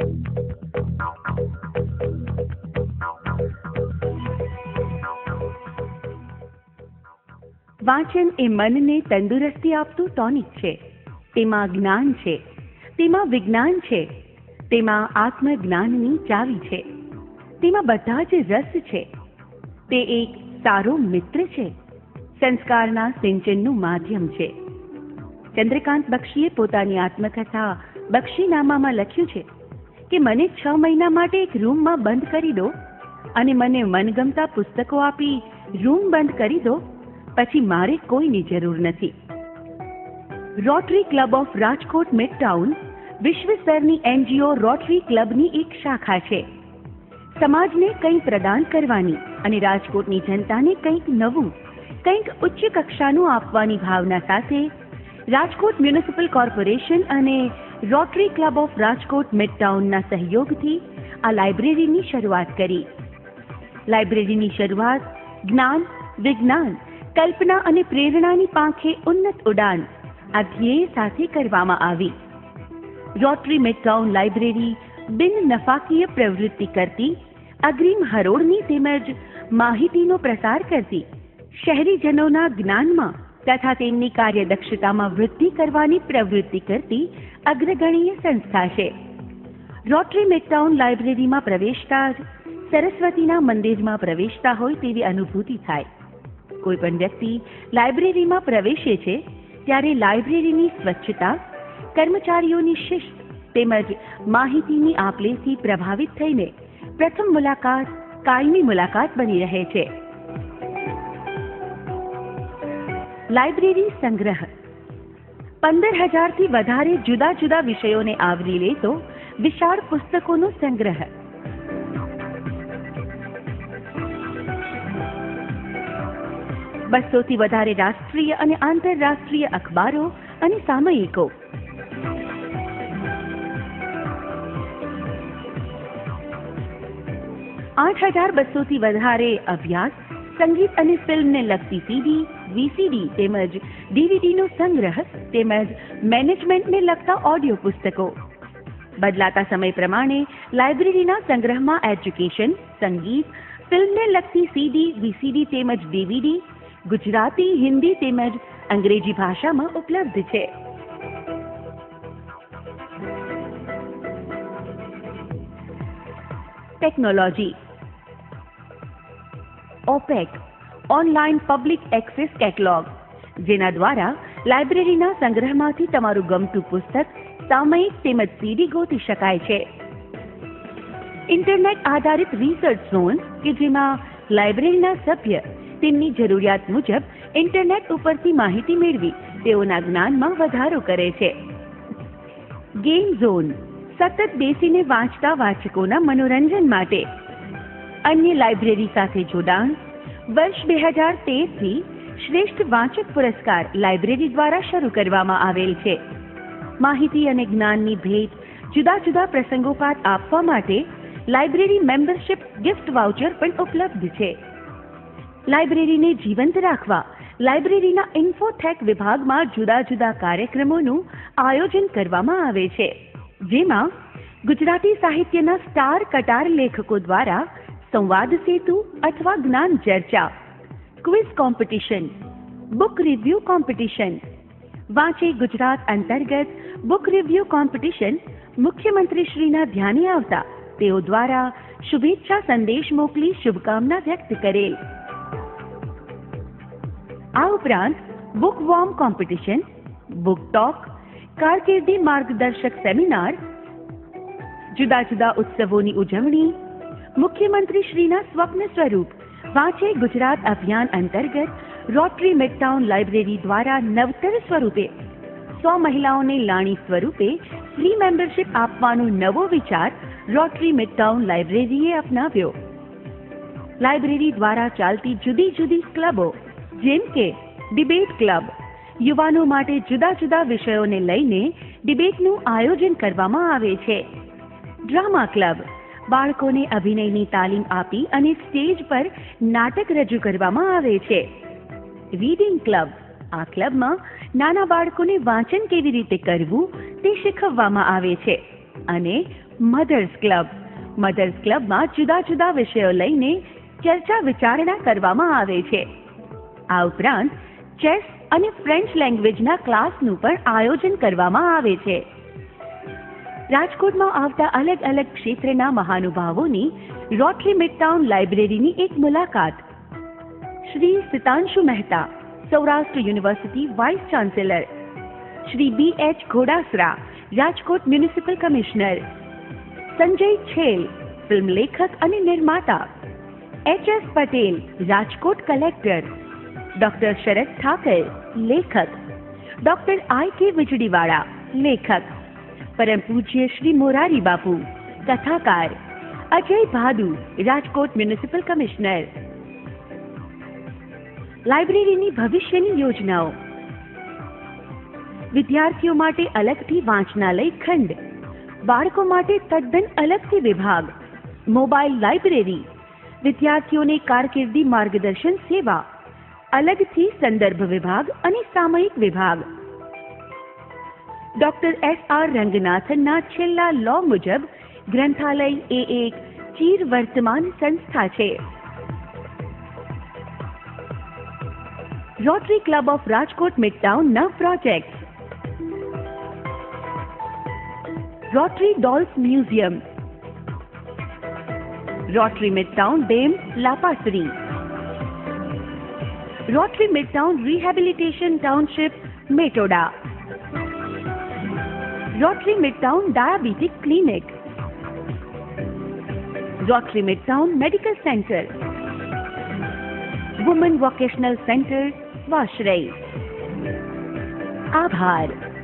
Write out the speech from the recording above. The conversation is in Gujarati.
વાંચન એ મનને તંદુરસ્તી આપતું ટોનિક છે. તેમાં જ્ઞાન છે, તેમાં વિજ્ઞાન છે, તેમાં આત્મજ્ઞાનની ચાવી છે, તેમાં બધા જ રસ છે. તે એક સારો મિત્ર છે, સંસ્કારના સિંચનનું માધ્યમ છે. ચંદ્રકાંત બક્ષીએ પોતાની આત્મકથા બક્ષીનામામાં લખ્યું છે કે મને 6 મહિના માટે એક રૂમમાં બંધ કરી દો અને મને મનગમતા પુસ્તકો આપી રૂમ બંધ કરી દો, પછી મારે કોઈની જરૂર નથી. Rotary club of Rajkot midtown વિશ્વ સ્તરની NGO રોટરી ક્લબની એક શાખા છે. સમાજને કંઈ પ્રદાન કરવાની અને રાજકોટની જનતાને કંઈક નવું, કંઈક ઉચ્ચ કક્ષાનું આપવાની ભાવના સાથે રાજકોટ મ્યુનિસિપલ કોર્પોરેશન અને રોટરી ક્લબ ઓફ રાજકોટ મિડટાઉનના સહયોગથી આ લાઇબ્રેરીની શરૂઆત કરી. લાઇબ્રેરીની શરૂઆત જ્ઞાન, વિજ્ઞાન, કલ્પના અને પ્રેરણાની પાંખે ઉન્નત ઉડાન આ ધ્યેય સાથે કરવામાં આવી. રોટરી મિડટાઉન લાઇબ્રેરી બિન નફાકીય પ્રવૃત્તિ કરતી, અગ્રીમ હરોળની તેમજ માહિતીનો પ્રસાર કરતી, શહેરીજનોના જ્ઞાનમાં તથા તેમની કાર્યદક્ષતામાં વૃદ્ધિ કરવાની પ્રવૃત્તિ કરતી અગ્રગણ્ય સંસ્થા છે. રોટરી મિડટાઉન લાઇબ્રેરીમાં પ્રવેશતા જ સરસ્વતીના મંદિરમાં પ્રવેશતા હોય તેવી અનુભૂતિ થાય. કોઈ પણ વ્યક્તિ લાઇબ્રેરીમાં પ્રવેશે છે ત્યારે લાઇબ્રેરીની સ્વચ્છતા, કર્મચારીઓની શિસ્ત તેમજ માહિતીની આપ-લેથી પ્રભાવિત થઈને પ્રથમ મુલાકાત કાયમી મુલાકાત બની રહે છે. લાઇબ્રેરી સંગ્રહ 15,000થી વધારે જુદા જુદા વિષયોને આવરી લેતો વિશાળ પુસ્તકોનો સંગ્રહ. બસોથી વધારે રાષ્ટ્રીય અને આંતરરાષ્ટ્રીય અખબારો અને સામયિકો. 8,200થી વધારે અભ્યાસ, સંગીત અને ફિલ્મને લગતી CD, VCD તેમજ DVDનો સંગ્રહ તેમજ મેનેજમેન્ટને લગતા ઓડિયો પુસ્તકો. બદલાતા સમય પ્રમાણે લાઇબ્રેરીના સંગ્રહમાં એજ્યુકેશન, સંગીત, ફિલ્મને લગતી CD, VCD તેમજ DVD ગુજરાતી, હિન્દી તેમજ અંગ્રેજી ભાષામાં ઉપલબ્ધ છે. Technology. OPAC online public access catalogue, જેના દ્વારા લાઇબ્રેરીના સંગ્રહમાંથી તમારું ગમતું પુસ્તક, સામયિક તેમજ CD ગોતી શકાય છે. ઇન્ટરનેટ આધારિત રિસર્ચ ઝોન કે જેમાં લાઇબ્રેરીના સભ્ય તેમની જરૂરિયાત મુજબ ઇન્ટરનેટ ઉપરથી માહિતી મેળવી તેઓના જ્ઞાનમાં વધારો કરે છે. ગેમ ઝોન સતત બેસીને વાંચતા વાચકોના મનોરંજન માટે. અન્ય લાઇબ્રેરી સાથે જોડાણ. વર્ષ 2013થી શ્રેષ્ઠ વાંચક પુરસ્કાર લાઇબ્રેરી દ્વારા શરૂ કરવામાં આવેલ છે. માહિતી અને જ્ઞાનની ભેટ જુદા જુદા પ્રસંગોપાત આપવા માટે લાઇબ્રેરી મેમ્બરશિપ ગિફ્ટ વાઉચર પણ ઉપલબ્ધ છે. લાઇબ્રેરીને જીવંત રાખવા લાઇબ્રેરીના ઇન્ફોટેક વિભાગમાં જુદા જુદા કાર્યક્રમોનું આયોજન કરવામાં આવે છે, જેમાં ગુજરાતી સાહિત્યના સ્ટાર કટાર લેખકો દ્વારા સંવાદ સેતુ અથવા જ્ઞાન ચર્ચા, quiz competition, book review competition. વાંચે ગુજરાત અંતર્ગત બુક રિવ્યુ કોમ્પિટિશન મુખ્યમંત્રીશ્રીના ધ્યાને આવતા તેઓ દ્વારા શુભેચ્છા સંદેશ મોકલી શુભકામના વ્યક્ત કરેલ. આ ઉપરાંત book worm competition, book talk, કારકિર્દી માર્ગદર્શક સેમિનાર, જુદા જુદા ઉત્સવોની ઉજવણી, મુખ્યમંત્રીશ્રીના સ્વપ્ન સ્વરૂપ વાંચે ગુજરાત અભિયાન અંતર્ગત રોટરી મિડટાઉન લાઇબ્રેરી દ્વારા નવતર સ્વરૂપે 100 મહિલાઓને લાણી સ્વરૂપે ફ્રી મેમ્બરશિપ આપવાનો નવો વિચાર રોટરી મિડટાઉન લાઇબ્રેરીએ અપનાવ્યો. લાઇબ્રેરી દ્વારા ચાલતી જુદી જુદી ક્લબો જેમ કે ડિબેટ ક્લબ, યુવાનો માટે જુદા જુદા વિષયોને લઈને ડિબેટનું આયોજન કરવામાં આવે છે. ડ્રામા ક્લબ, બાળકોને અભિનયની તાલીમ આપી અને સ્ટેજ પર નાટક રજૂ કરવામાં આવે છે. રીડિંગ ક્લબ, આ ક્લબમાં નાના બાળકોને વાંચન કેવી રીતે કરવું તે શીખવવામાં આવે છે. અને મધર્સ ક્લબમાં જુદા જુદા વિષયો લઈને ચર્ચા વિચારણા કરવામાં આવે છે. આ ઉપરાંત ચેસ અને ફ્રેન્ચ લેંગ્વેજના ક્લાસનું પણ આયોજન કરવામાં આવે છે. રાજકોટમાં આવતા અલગ અલગ ક્ષેત્રના મહાનુભાવોની રોટરી મિડટાઉન લાઇબ્રેરીની એક મુલાકાત. Shri Sitanshu Mehta, Saurashtra university vice chancellor. Shri B.H. Ghodasara, Rajkot municipal commissioner. Sanjay Chhel, film લેખક અને નિર્માતા. H.S. Patel, Rajkot collector. Doctor Sharad Thakar, લેખક. Doctor I.K. વીજળીવાળા, લેખક. પરમ પૂજ્ય શ્રી મોરારી બાપુ, કથાકાર. Ajay Bhadu, Rajkot municipal commissioner. લાઇબ્રેરીની ભવિષ્યની યોજનાઓ. વિદ્યાર્થીઓ માટે અલગથી વાંચનાલય ખંડ, બાળકો માટે તદ્દન અલગથી વિભાગ, મોબાઈલ લાઇબ્રેરી, વિદ્યાર્થીઓને કારકિર્દી માર્ગદર્શન સેવા, અલગથી સંદર્ભ વિભાગ અને સામયિક વિભાગ. Doctor S.R. રંગનાથનના છેલ્લા લો મુજબ ગ્રંથાલય એ એક ચીરવર્તમાન સંસ્થા છે. રોટરી ક્લબ ઓફ રાજકોટ મિડટાઉનના project. Rotary dolls museum, rotary midtown dam Lapasari, rotary midtown rehabilitation township Metoda, rotary midtown diabetic clinic, rotary midtown medical centre, woman vocational centre Vashrai. આભાર.